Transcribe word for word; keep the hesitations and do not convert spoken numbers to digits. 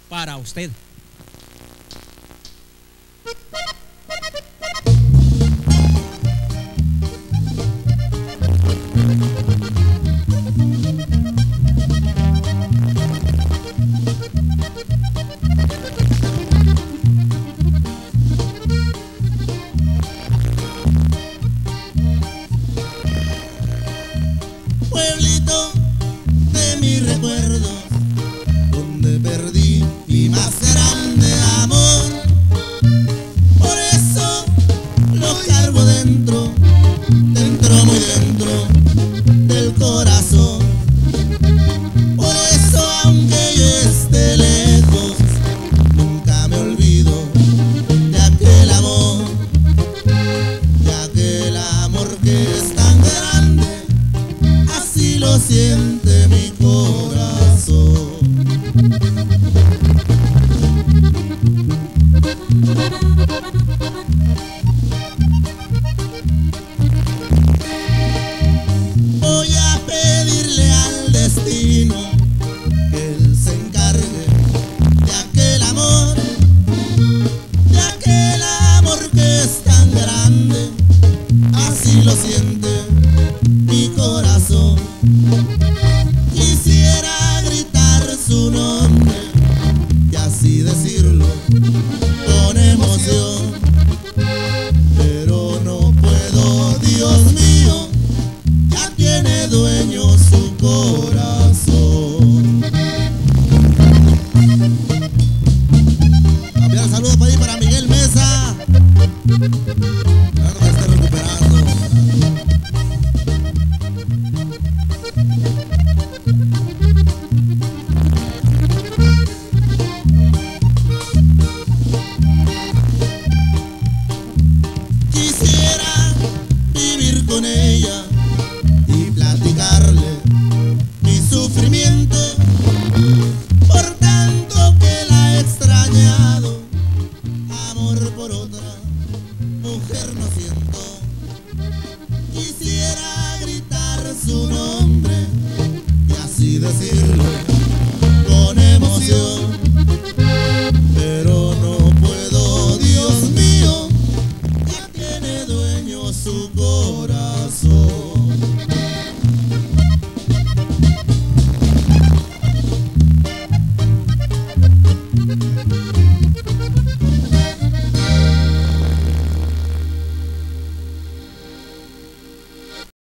para usted. Pueblito de mis recuerdos, donde perdí mi más grande amor. Por eso lo cargo dentro, dentro, muy dentro del corazón. Por eso, aunque yo esté lejos, nunca me olvido de aquel amor, de aquel amor que es tan grande. Así lo siente mi corazón. Voy a pedirle al destino que él se encargue de aquel amor, de aquel amor que es tan grande. Así lo siente mi corazón. Quisiera gritar su nombre y así decirlo con emoción, pero no puedo, Dios mío, ya tiene dueño su corazón. Enviar saludos para ahí para Miguel Mesa. Claro que está recuperando. Quisiera vivir con ella y platicarle mi sufrimiento, por tanto que la he extrañado. Amor por otra mujer no siento. Quisiera gritar su nombre y así decirlo con emoción.